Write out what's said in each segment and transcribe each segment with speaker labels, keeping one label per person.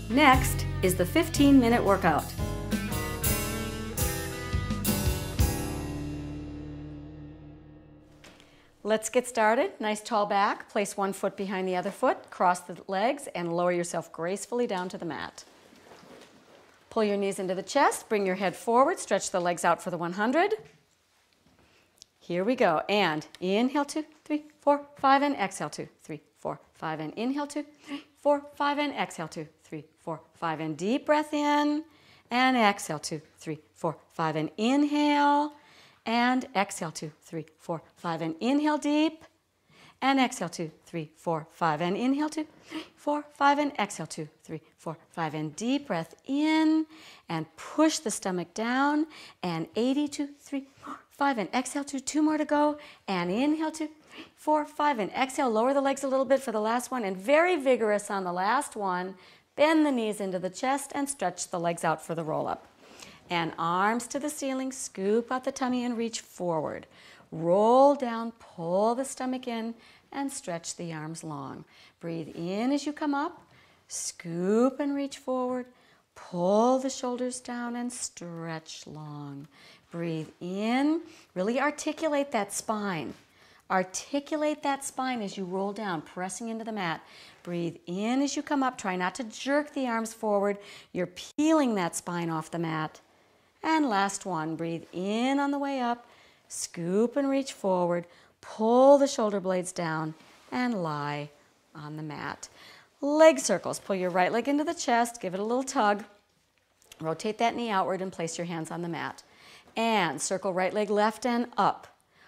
Speaker 1: Next is the 15-minute workout. Let's get started. Nice tall back. Place one foot behind the other foot, cross the legs, and lower yourself gracefully down to the mat. Pull your knees into the chest, bring your head forward, stretch the legs out for the 100. Here we go. And inhale 2, 3, 4, 5, and exhale 2, 3, 4, 5, and inhale 2, 3, 4, 5, and exhale 2, 3, 4, 5, and deep breath in, and exhale 2, 3, 4, 5, and inhale, and exhale 2, 3, 4, 5, and inhale deep, and exhale 2, 3, 4, 5, and inhale 2, 3, 4, 5, and exhale 2, 3, 4, 5, and deep breath in, and push the stomach down, and 82, 3, 4, 5, and exhale 2 more to go, and inhale 2, 3, 4, 5, and exhale, lower the legs a little bit for the last one, and very vigorous on the last one, bend the knees into the chest, and stretch the legs out for the roll-up. And arms to the ceiling, scoop out the tummy and reach forward. Roll down, pull the stomach in, and stretch the arms long. Breathe in as you come up, scoop and reach forward, pull the shoulders down and stretch long. Breathe in, really articulate that spine. Articulate that spine as you roll down, pressing into the mat. Breathe in as you come up, try not to jerk the arms forward. You're peeling that spine off the mat. And last one, breathe in on the way up, scoop and reach forward, pull the shoulder blades down, and lie on the mat. Leg circles, pull your right leg into the chest, give it a little tug, rotate that knee outward and place your hands on the mat. And circle right leg left and up,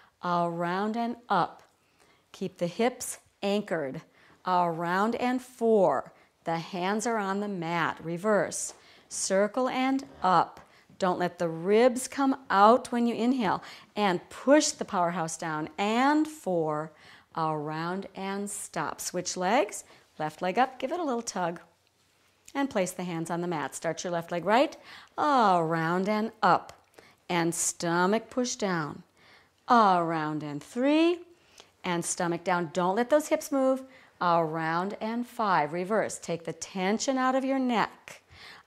Speaker 1: around and up. Keep the hips anchored, around and 4. The hands are on the mat, reverse. Circle and up. Don't let the ribs come out when you inhale. And push the powerhouse down. And 4, around and stop. Switch legs, left leg up, give it a little tug. And place the hands on the mat. Start your left leg right, around and up. And stomach push down. Around and 3. And stomach down. Don't let those hips move. Around and 5. Reverse. Take the tension out of your neck.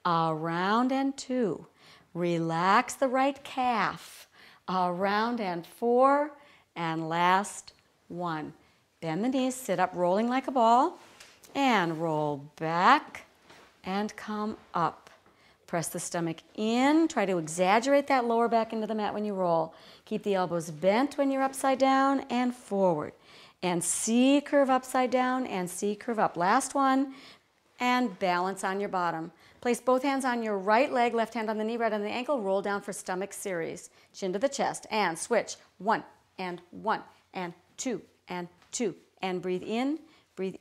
Speaker 1: Around and 2. Relax the right calf. Around and 4. And last 1. Bend the knees, sit up rolling like a ball. And roll back and come up. Press the stomach in. Try to exaggerate that lower back into the mat when you roll. Keep the elbows bent when you're upside down and forward. And C curve upside down and C curve up. Last one. And balance on your bottom. Place both hands on your right leg, left hand on the knee, right on the ankle. Roll down for stomach series. Chin to the chest. And switch. 1 and 1 and 2 and 2. And breathe in, breathe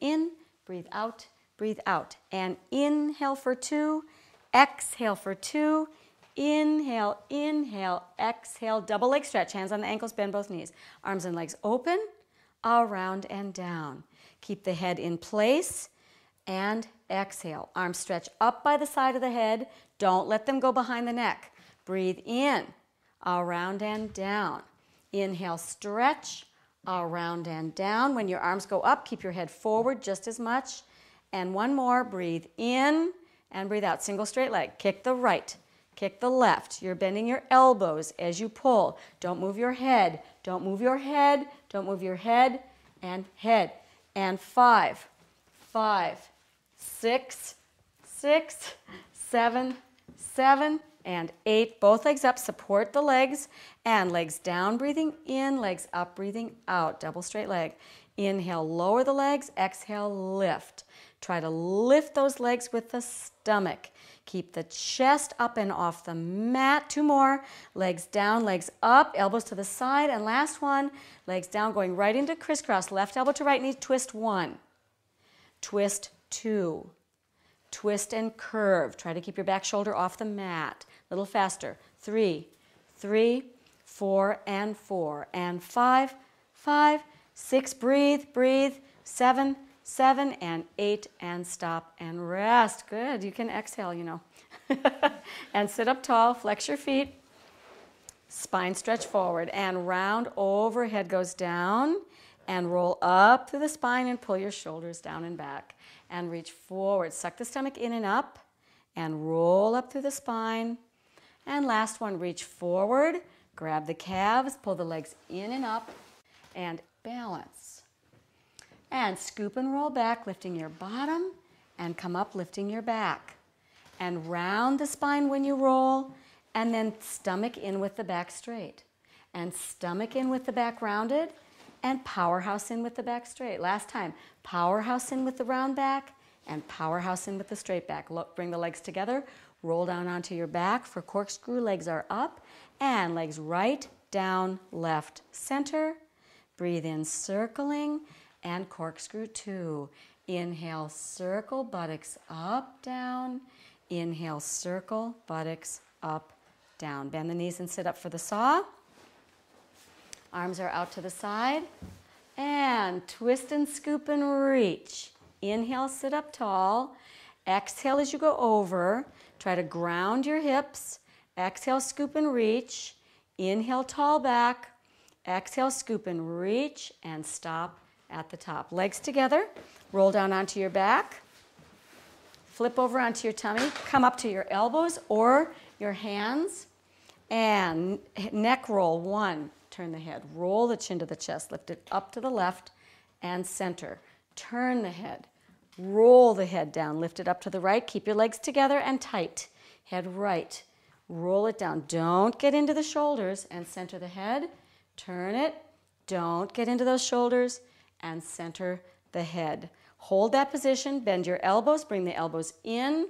Speaker 1: out, breathe out. And inhale for 2, exhale for 2. Inhale, inhale, exhale. Double leg stretch. Hands on the ankles, bend both knees. Arms and legs open, around and down. Keep the head in place. And exhale. Arms stretch up by the side of the head. Don't let them go behind the neck. Breathe in, around and down. Inhale, stretch, around and down. When your arms go up, keep your head forward just as much. And one more. Breathe in and breathe out. Single straight leg. Kick the right, kick the left. You're bending your elbows as you pull. Don't move your head. Don't move your head. Don't move your head. And head. And 5, 6, 7, and 8. Both legs up, support the legs, and legs down, breathing in, legs up, breathing out. Double straight leg. Inhale, lower the legs, exhale, lift. Try to lift those legs with the stomach. Keep the chest up and off the mat. 2 more. Legs down, legs up, elbows to the side, and last one. Legs down, going right into crisscross. Left elbow to right knee, twist 1. Twist 2. Twist and curve. Try to keep your back shoulder off the mat. A little faster. 3, 4, and 4. And 5, 6. Breathe. 7, and 8, and stop and rest. Good. You can exhale, you know. And sit up tall. Flex your feet. Spine stretch forward. And round over. Head goes down. And roll up through the spine and pull your shoulders down and back. and reach forward. Suck the stomach in and up and roll up through the spine. And last one, reach forward, grab the calves, pull the legs in and up, and balance. And scoop and roll back, lifting your bottom, and come up, lifting your back. And round the spine when you roll, and then stomach in with the back straight. And stomach in with the back rounded, and powerhouse in with the back straight. Last time, powerhouse in with the round back, and powerhouse in with the straight back. Look, bring the legs together, roll down onto your back for corkscrew. Legs are up, and legs right, down, left, center. Breathe in, circling, and corkscrew 2. Inhale, circle, buttocks up, down. Inhale, circle, buttocks up, down. Bend the knees and sit up for the saw. Arms are out to the side. And twist and scoop and reach. Inhale, sit up tall. Exhale as you go over. Try to ground your hips. Exhale, scoop and reach. Inhale, tall back. Exhale, scoop and reach, and stop at the top. Legs together. Roll down onto your back. Flip over onto your tummy. Come up to your elbows or your hands. And neck roll. 1. Turn the head. Roll the chin to the chest. Lift it up to the left and center. Turn the head. Roll the head down. Lift it up to the right. Keep your legs together and tight. Head right. Roll it down. Don't get into the shoulders and center the head. Turn it. Don't get into those shoulders and center the head. Hold that position. Bend your elbows. Bring the elbows in.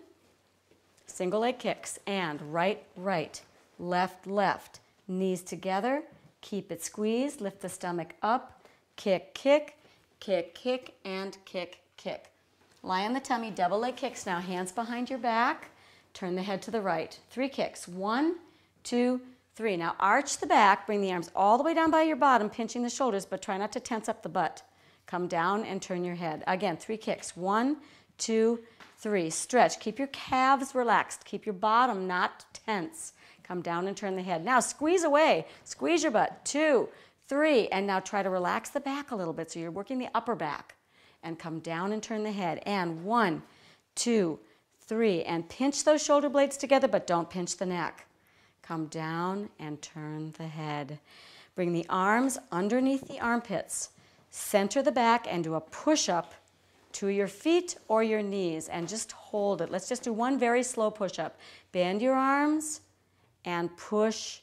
Speaker 1: Single leg kicks. And right, right. Left, left. Knees together. Keep it squeezed. Lift the stomach up. Kick, kick, kick, kick, and kick, kick. Lie on the tummy. Double leg kicks now. Hands behind your back. Turn the head to the right. 3 kicks. 1, 2, 3. Now arch the back. Bring the arms all the way down by your bottom, pinching the shoulders, but try not to tense up the butt. Come down and turn your head. Again, 3 kicks. 1, 2, 3. Stretch. Keep your calves relaxed. Keep your bottom not tense. Come down and turn the head. Now squeeze away. Squeeze your butt. 2, 3. And now try to relax the back a little bit so you're working the upper back. And come down and turn the head. And 1, 2, 3. And pinch those shoulder blades together, but don't pinch the neck. Come down and turn the head. Bring the arms underneath the armpits. Center the back and do a push-up to your feet or your knees. And just hold it. Let's just do one very slow push-up. Bend your arms and push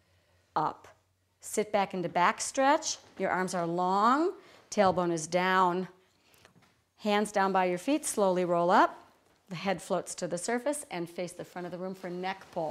Speaker 1: up. Sit back into back stretch. Your arms are long. Tailbone is down. Hands down by your feet, slowly roll up. The head floats to the surface and face the front of the room for neck pull.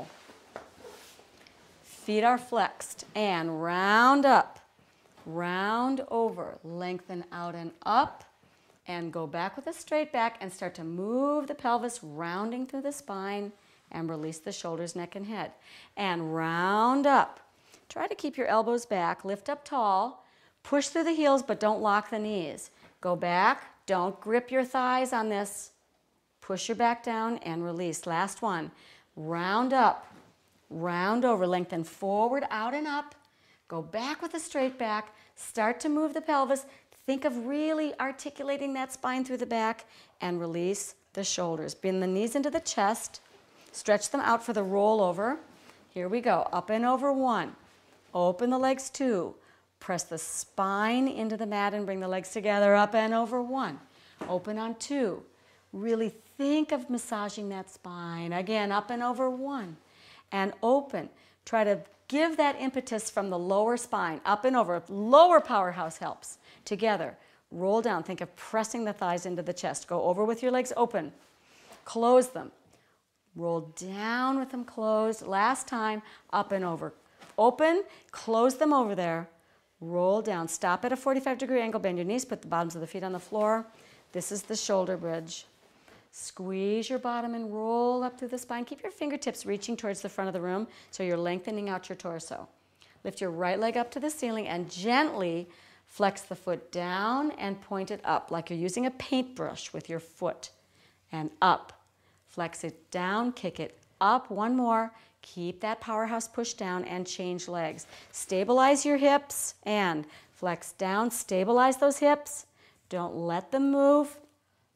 Speaker 1: Feet are flexed and round up, round over, lengthen out and up, and go back with a straight back and start to move the pelvis, rounding through the spine, and release the shoulders, neck, and head. And round up. Try to keep your elbows back, lift up tall, push through the heels, but don't lock the knees. Go back. Don't grip your thighs on this. Push your back down and release. Last one. Round up, round over, lengthen forward, out and up. Go back with a straight back. Start to move the pelvis. Think of really articulating that spine through the back and release the shoulders. Bend the knees into the chest. Stretch them out for the rollover. Here we go. Up and over 1. Open the legs 2. Press the spine into the mat and bring the legs together. Up and over 1. Open on 2. Really think of massaging that spine. Again, up and over 1. And open. Try to give that impetus from the lower spine. Up and over. Lower powerhouse helps. Together. Roll down. Think of pressing the thighs into the chest. Go over with your legs open. Close them. Roll down with them closed. Last time. Up and over. Open. Close them over there. Roll down. Stop at a 45-degree angle. Bend your knees. Put the bottoms of the feet on the floor. This is the shoulder bridge. Squeeze your bottom and roll up through the spine. Keep your fingertips reaching towards the front of the room so you're lengthening out your torso. Lift your right leg up to the ceiling and gently flex the foot down and point it up like you're using a paintbrush with your foot. And up. Flex it down, kick it up. One more. Keep that powerhouse push down and change legs. Stabilize your hips and flex down. Stabilize those hips. Don't let them move.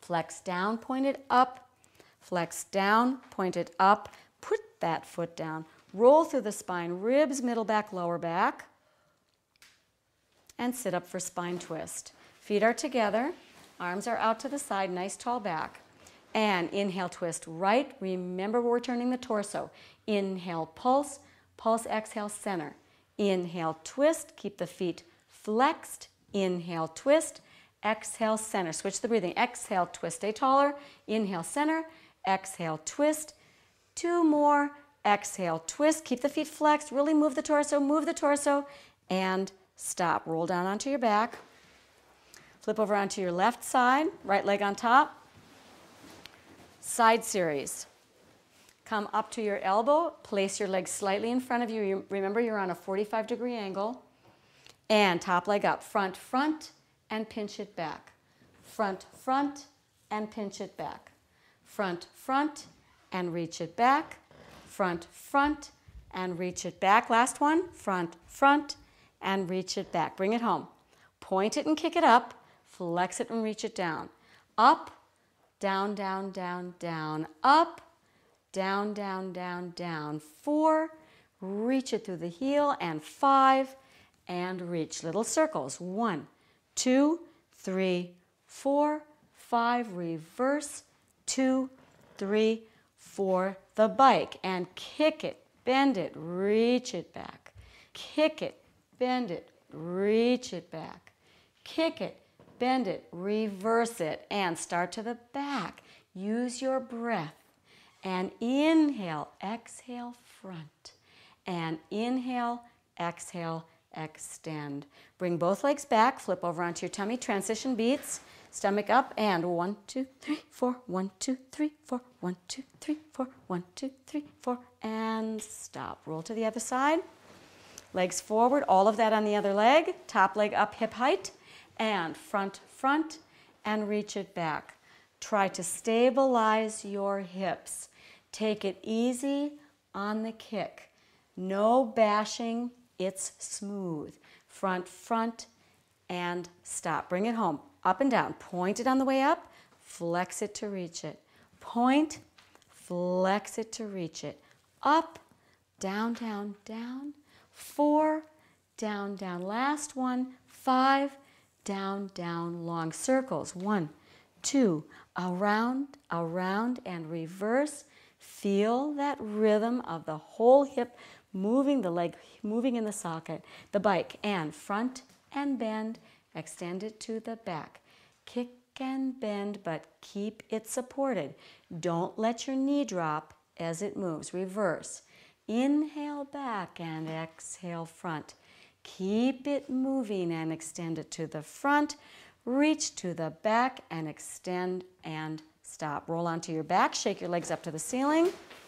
Speaker 1: Flex down, point it up. Flex down, point it up. Put that foot down. Roll through the spine, ribs, middle back, lower back. And sit up for spine twist. Feet are together. Arms are out to the side, nice tall back. And inhale, twist right. Remember, we're turning the torso. Inhale, pulse. Pulse, exhale, center. Inhale, twist. Keep the feet flexed. Inhale, twist. Exhale, center. Switch the breathing. Exhale, twist. Stay taller. Inhale, center. Exhale, twist. 2 more. Exhale, twist. Keep the feet flexed. Really move the torso, and stop. Roll down onto your back. Flip over onto your left side. Right leg on top. Side series. Come up to your elbow. Place your leg slightly in front of you. Remember, you're on a 45-degree angle. And top leg up. Front, front, and pinch it back. Front, front, and pinch it back. Front, front, and reach it back. Front, front, and reach it back. Last one. Front, front, and reach it back. Bring it home. Point it and kick it up. Flex it and reach it down. Up, down, down, down, down. Up, down, down, down, down. 4, reach it through the heel, and 5, and reach. Little circles. 1, 2, 3, 4, 5. Reverse. 2, 3, 4. The bike. And kick it, bend it, reach it back. Kick it, bend it, reach it back. Kick it, bend it, reverse it, and start to the back. Use your breath. And inhale, exhale, front. And inhale, exhale, extend. Bring both legs back, flip over onto your tummy, transition beats. Stomach up, and 1, 2, 3, 4. 1, 2, 3, 4. 1, 2, 3, 4. 1, 2, 3, 4. And stop. Roll to the other side. Legs forward, all of that on the other leg. Top leg up, hip height. And front, front, and reach it back. Try to stabilize your hips. Take it easy on the kick. No bashing, it's smooth. Front, front, and stop. Bring it home. Up and down. Point it on the way up. Flex it to reach it. Point, flex it to reach it. Up, down, down, down. 4, down, down. Last one. 5, down, down. Long circles. 1, 2, around, around, and reverse. Feel that rhythm of the whole hip moving, the leg moving in the socket. The bike, and front and bend. Extend it to the back. Kick and bend, but keep it supported. Don't let your knee drop as it moves. Reverse. Inhale back and exhale front. Keep it moving and extend it to the front. Reach to the back and extend and stop. Roll onto your back. Shake your legs up to the ceiling.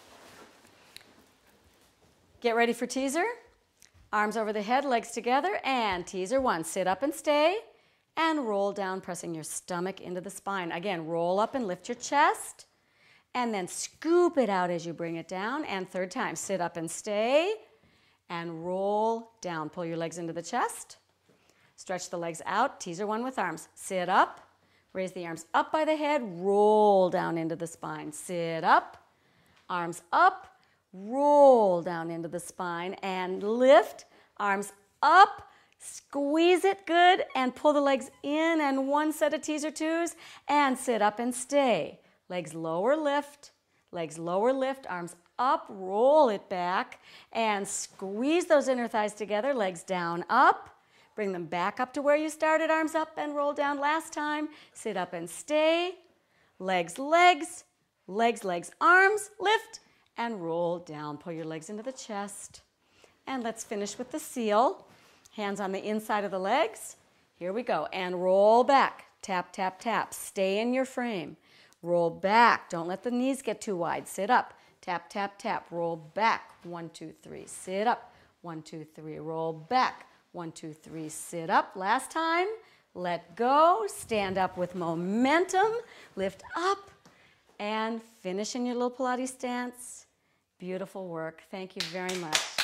Speaker 1: Get ready for teaser. Arms over the head, legs together, and teaser 1. Sit up and stay, and roll down, pressing your stomach into the spine. Again, roll up and lift your chest, and then scoop it out as you bring it down. And third time, sit up and stay, and roll down. Pull your legs into the chest. Stretch the legs out. Teaser 1 with arms. Sit up, raise the arms up by the head, roll down into the spine. Sit up, arms up, roll down into the spine, and lift, arms up, squeeze it good, and pull the legs in, and 1 set of teaser 2s, and sit up and stay. Legs lower, lift, arms up, roll it back, and squeeze those inner thighs together, legs down, up. Bring them back up to where you started, arms up and roll down. Last time, sit up and stay. Legs, legs, legs, legs, arms, lift, and roll down. Pull your legs into the chest. And let's finish with the seal. Hands on the inside of the legs. Here we go. And roll back. Tap, tap, tap. Stay in your frame. Roll back. Don't let the knees get too wide. Sit up. Tap, tap, tap. Roll back. 1, 2, 3. Sit up. 1, 2, 3. Roll back. 1, 2, 3. Sit up. Last time. Let go. Stand up with momentum. Lift up. And finish in your little Pilates stance. Beautiful work. Thank you very much.